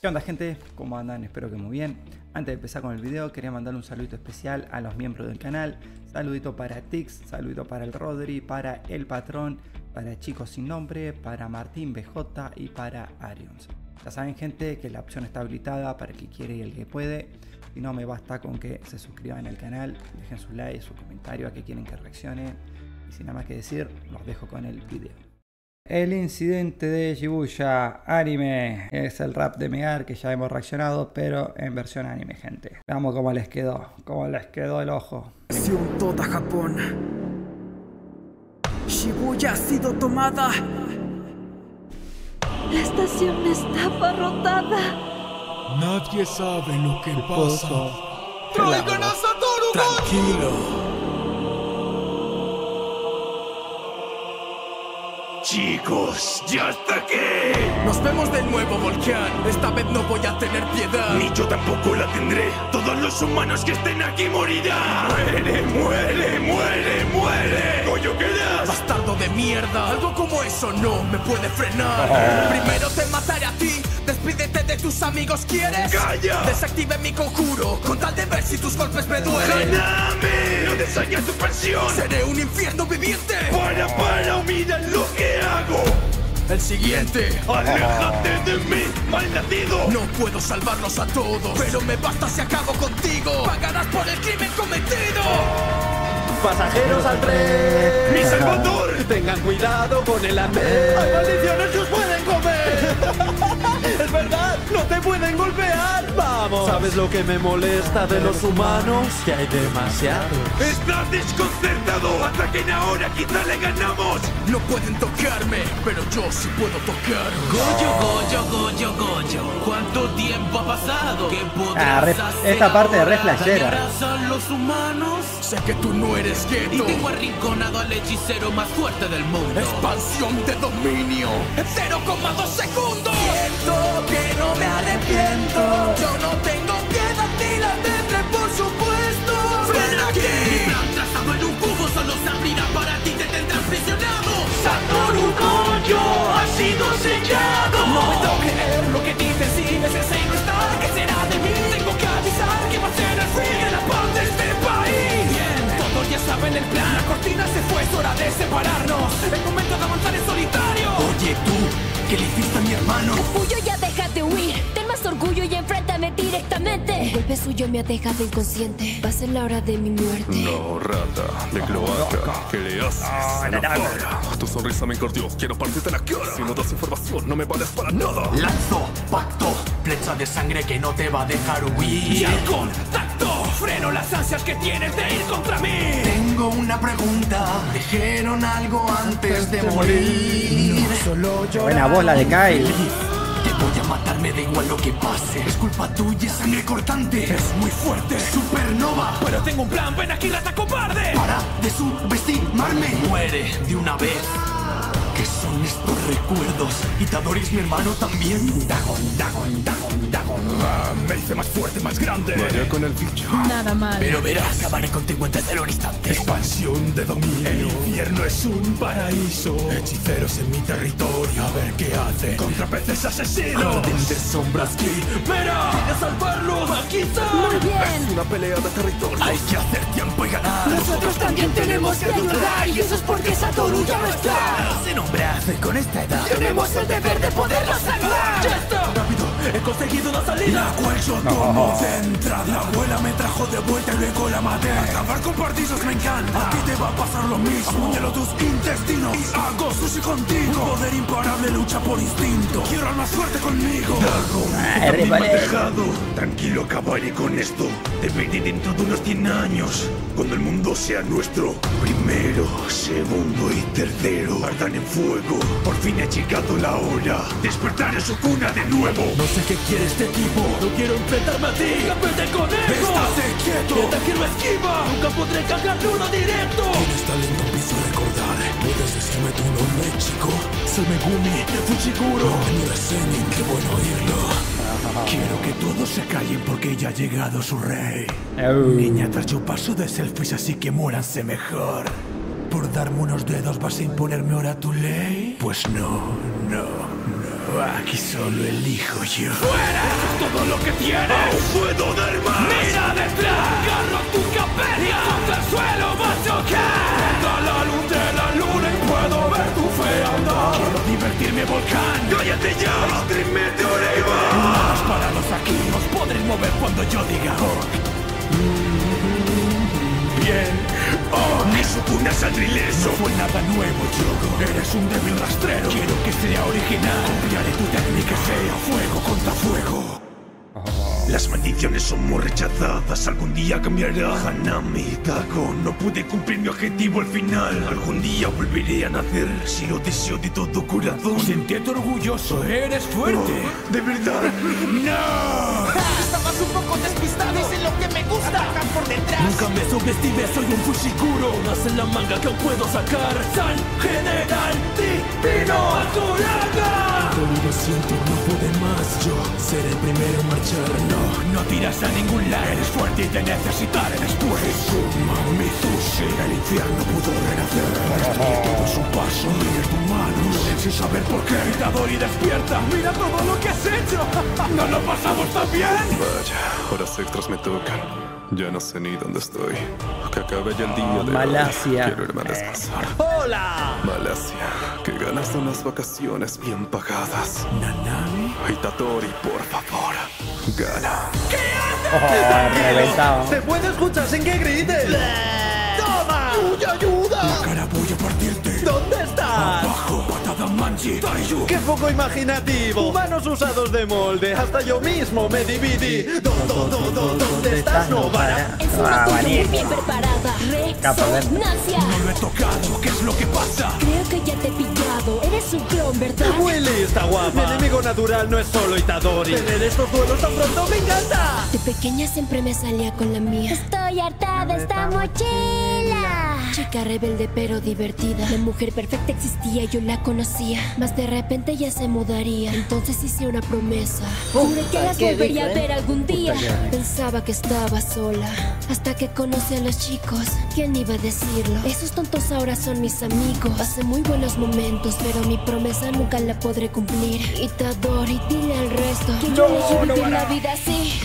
¿Qué onda, gente? ¿Cómo andan? Espero que muy bien. Antes de empezar con el video quería mandar un saludito especial a los miembros del canal. Saludito para Tix, saludito para el Rodri, para el Patrón, para Chicos Sin Nombre, para Martín BJ y para Arions. Ya saben, gente, que la opción está habilitada para el que quiere y el que puede. Si no, me basta con que se suscriban al canal, dejen su like, su comentario a que quieren que reaccione. Y sin nada más que decir, los dejo con el video. El incidente de Shibuya Anime es el rap de Megar que ya hemos reaccionado, pero en versión anime, gente. Veamos cómo les quedó el ojo. Toda Japón. Shibuya ha sido tomada. La estación está abarrotada. Nadie sabe lo que pasa. ¡Traigan a Satoru! Tranquilo. Chicos, ya está aquí. Nos vemos de nuevo, Volcán. Esta vez no voy a tener piedad. Ni yo tampoco la tendré. Todos los humanos que estén aquí morirán. Muere, muere, muere, muere. Goyo, ¿qué das? Bastardo de mierda. Algo como eso no me puede frenar. Primero te mataré a ti. Despídete de tus amigos, ¿quieres? ¡Calla! Desactive mi conjuro con tal de ver si tus golpes me duelen. ¡Ganame! ¡No desayas tu pensión! Seré un infierno viviente. Para, mira lo que hago. El siguiente. ¡Aléjate de mí, malnacido! No puedo salvarlos a todos, pero me basta si acabo contigo. Pagarás por el crimen cometido. Pasajeros al tren. ¡Mi salvador! Tengan cuidado con el andén. ¡Hay maldiciones que os pueden comer! Es verdad, no te pueden golpear. Vamos. ¿Sabes lo que me molesta de los humanos? Que hay demasiados. ¡Estás desconcertado! ¡Ataquen ahora! ¡Quizá le ganamos! No pueden tocarme, pero yo sí puedo tocar. Goyo, ¿cuánto tiempo ha pasado? ¿Qué podrás hacer esta parte de re ahora? flashera. ¿Dañarás a los humanos? Sé que tú no eres Y Geto. tengo arrinconado al hechicero más fuerte del mundo. Expansión de dominio en 0,2 segundos. Siento que no me arrepiento. Yo no tengo piedad ni la tendré, por supuesto. ¡Ven Mi aquí! plan trazado en un cubo solo se abrirá para ti, te tendrás prisionado. ¡Satoru Goyo ha sido sellado! No puedo creer lo que dices si me ese no está. ¿Qué será de mí? Tengo que avisar que va a ser el fin de la paz de este país. Bien, todos ya saben el plan. La cortina se fue, es hora de separarnos. El momento de avanzar en solitario. Oye tú, ¿qué le hiciste a mi hermano? Capullo, ya deja de huir. Ten más orgullo y enfréntame directamente. El golpe suyo me ha dejado inconsciente. Va a ser la hora de mi muerte. No, rata de cloaca. ¿Qué le haces? Tu sonrisa me encordió. Quiero partirte la cara. Si no das información, no me vales para nada. Lanzo, pacto, flecha de sangre que no te va a dejar huir. Y al contacto, freno las ansias que tienes de ir contra mí. Tengo una pregunta. ¿Dijeron algo antes de morir? No solo yo. Buena bola de Kyle. Te voy a matar, me da igual lo que pase. Es culpa tuya, sangre cortante. Es muy fuerte. Supernova. Pero tengo un plan, ven aquí, rata cobarde. Para de subestimarme. Muere de una vez. ¿Qué son estos recuerdos? ¿Itadoris mi hermano también? Dagon. Me hice más fuerte, más grande. Vaya con el bicho. Nada mal. Pero verás, acabaré contigo en tercer instante. Expansión de dominio. El infierno es un paraíso. Hechiceros en mi territorio. A ver qué hace. Contra peces asesinos. Jardín de sombras que... Mira, quiero salvarlos. Aquí está. Muy Es bien. una pelea de territorio. hay que hacer tiempo y ganar. Nosotros también tenemos que ayudar. Y eso es porque Satoru ya no está. Se nombra con esta edad. Tenemos el deber de poderlos salvar. ¡Ya está! Rápido, he conseguido una salida. La cual yo tomo de entrada. La abuela me trajo de vuelta y luego la maté. Acabar con partidos me encanta. Aquí te va a pasar lo mismo. Apuñalo tus intestinos y hago sushi contigo. Un poder imparable lucha por instinto. Quiero al más fuerte conmigo. Tranquilo, acabaré con esto. Te veré dentro de unos 100 años. Cuando el mundo sea nuestro. Primero, segundo y tercero ardan en fuego. Por fin ha llegado la hora. Despertar en su cuna de nuevo. No sé qué quiere este tipo. No quiero enfrentarme a ti. ¡Campeón de conejo! ¡Estate quieto! ¡El ataque no esquiva! ¡Nunca podré cargarle uno directo! Tienes talento, empiezo a recordar. ¿Puedes decirme tu nombre, chico? Soy Megumi Fujiguro. No es Zenin, qué bueno oírlo. Quiero que todos se callen porque ya ha llegado su rey. Niña, tras yo paso de selfies, así que muéranse mejor. ¿Por darme unos dedos vas a imponerme ahora tu ley? Pues no. Aquí solo elijo yo. ¡Fuera! Eso es todo lo que tienes. ¡Aún puedo dar más! ¡Mira detrás! ¡Agarro tu cabeza! ¡Y contra el suelo vas a chocar! ¡Da la luz de la luna y puedo ver tu fealdad! Quiero divertirme, volcán. ¡Cállate ya! ¡Extreme Meteorema! Manos parados aquí. Os podréis mover cuando yo diga. Bien. Eso fue un asalto ileso. No fue nada nuevo, Yogo. Eres un débil rastrero. Quiero que sea original. Copiaré tu técnica, sea fuego contra fuego. Las maldiciones somos rechazadas, algún día cambiará. Hanami, Dago, no pude cumplir mi objetivo al final. Algún día volveré a nacer, si lo deseo de todo corazón. Siéntete orgulloso, eres fuerte. ¿De verdad? ¡No! Estabas un poco despistado, es lo que me gusta. Atacan por detrás. Nunca me subestimes, soy un Fushiguro. Más en la manga que aún puedo sacar. Sal, general, divino, Azuraga. Pero lo siento, no pude más. Yo seré el primero en marchar. No tiras a ningún lado. Eres fuerte y te necesitaré después. Suma Mitsushi. El infierno pudo renacer. Para destruir todo su paso. Mira tu mano, sin saber por qué. Itadori, despierta. Mira todo lo que has hecho. ¿No lo pasamos tan bien? Vaya, horas extras me tocan. Ya no sé ni dónde estoy. Que acabe ya el día de Malasia. hoy. Quiero irme a descansar. ¡Hola! Malasia, que ganas de unas vacaciones bien pagadas. Nanami. Itadori, por favor, gana. Reventado. ¡Se puede escuchar sin que grites! ¡Toma! ¡Ayuda! La cara voy a partirte. ¿Dónde estás? Abajo, patada manji. Taiju. ¡Qué poco imaginativo! Humanos usados de molde, hasta yo mismo me dividí. ¿Dónde estás, Novara? Encima tuyo muy bien preparada. Resonancia. No lo he tocado. ¿Qué es lo que pasa? Creo que ya te he pillado. Eres un clon, ¿verdad? Muy lista, guapa. Mi enemigo natural no es solo Itadori. Tener estos duelos tan pronto me encanta. De pequeña siempre me salía con la mía. Estoy harta de esta mochila. Chica rebelde pero divertida. La mujer perfecta existía, yo la conocía. Mas de repente ya se mudaría. Entonces hice una promesa. Juré que las volvería a ver algún día. Pensaba que estaba sola. Hasta que conocí a los chicos. ¿Quién iba a decirlo? Esos tontos ahora son mis amigos. Pasé muy buenos momentos, pero mi promesa nunca la podré cumplir. Itadori, dile al resto que yo les voy a vivir la vida así.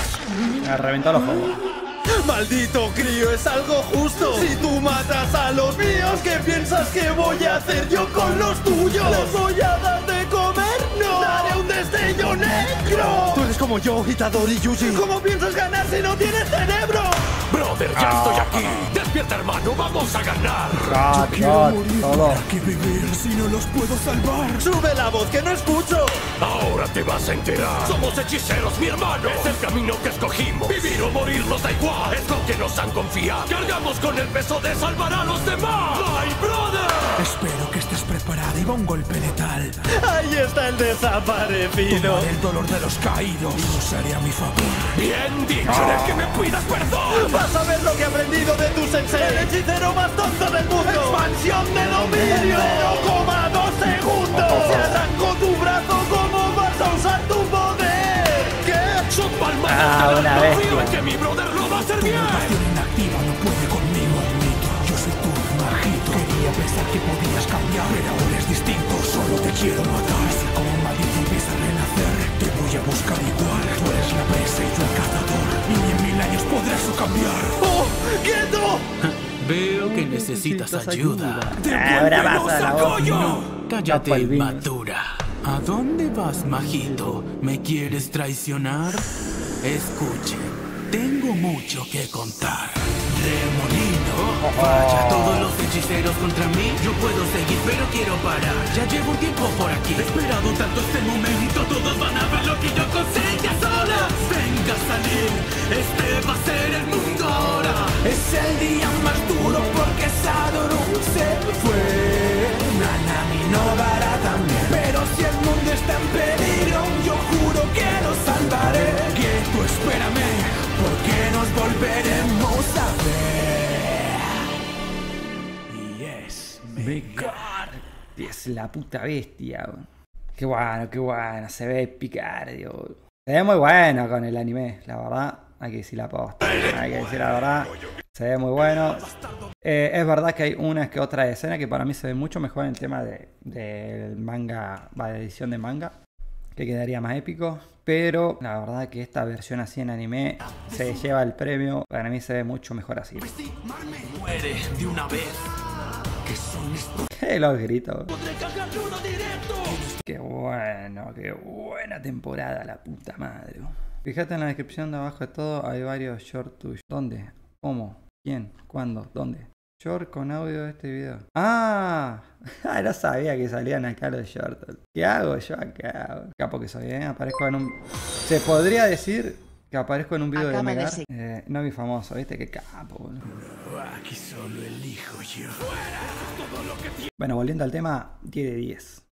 Me reventó los ojos. Maldito crío, es algo justo. Si tú matas a los míos, ¿qué piensas que voy a hacer yo con los tuyos? ¿Les voy a dar de comer? ¡No! ¡Daré un destello negro! Tú eres como yo, Itadori Yuji. ¿Cómo piensas ganar si no tienes cerebro? Brother, ya estoy aquí. Despierta, hermano, vamos a ganar. God, todo. ¿Para qué vivir si no los puedo salvar? Sube la voz que no escucho. Ahora te vas a enterar. Somos hechiceros, mi hermano. Es el camino que escogimos. Vivir o morir nos da igual. Es lo que nos han confiado. Cargamos con el peso de salvar a los demás. My brother. Espero que estés preparada y va un golpe letal. Ahí está el desaparecido. Tomaré el dolor de los caídos y lo usaré a mi favor. Bien dicho, eres que me pidas perdón. Vas a ver lo que he aprendido de tu sensei. El hechicero más tonto del mundo. Expansión de dominio. 0,2 segundos. Se arrancó tu brazo. ¿Cómo vas a usar tu poder? ¿Qué? Son palmadas. una No bestia. confío en que mi brother lo va a hacer Tu bien. mutación inactiva no puede conmigo, Mito. Yo soy tu majito. Quería pensar que podías cambiar, pero ahora es distinto. Solo te quiero matar. Así como maldito empieza a renacer, te voy a buscar igual. Tú eres la presa y yo el cazador. Y ni en 1000 años podrás cambiar. ¡Oh! ¡Quieto! Veo que necesitas ayuda. Ahora vas a la voz. Cállate, Papá, inmadura. ¿A dónde vas, majito? ¿Me quieres traicionar? Escuche, tengo mucho que contar. Remolino, vaya, todos los hechiceros contra mí. Yo puedo seguir, pero quiero parar. Ya llevo un tiempo por aquí. He esperado tanto este momento. Todos van a ver lo que yo consiga sola. Venga a salir, este va a ser el mundo ahora. Es el día más duro porque Sadorun se fue. Nanami no dará también. Pero si el mundo está en peligro, yo juro que lo salvaré. Quieto, espérame, porque nos volveremos a ver. Yes, me Es la puta bestia. Bro. Qué bueno. Se ve picardio. Se ve muy bueno con el anime, la verdad. Hay que decir la posta. Hay que decir la verdad. Se ve muy bueno. Es verdad que hay una que otra escena que para mí se ve mucho mejor en el tema del manga, de edición de manga, que quedaría más épico. Pero la verdad que esta versión así en anime se lleva el premio. Para mí se ve mucho mejor así. Muere de una vez. Que los gritos. Qué bueno, qué buena temporada, la puta madre. Fíjate en la descripción de abajo de todo, hay varios short tuyos. ¿Dónde? ¿Cómo? ¿Quién? ¿Cuándo? ¿Dónde? Short con audio de este video. ¡Ah! No sabía que salían acá los shorts. ¿Qué hago yo acá? Capo que soy, aparezco en un... Se podría decir que aparezco en un video de Megar. No vi famoso, ¿viste? Qué capo, boludo. Aquí solo elijo yo. Bueno, volviendo al tema, 10 de 10.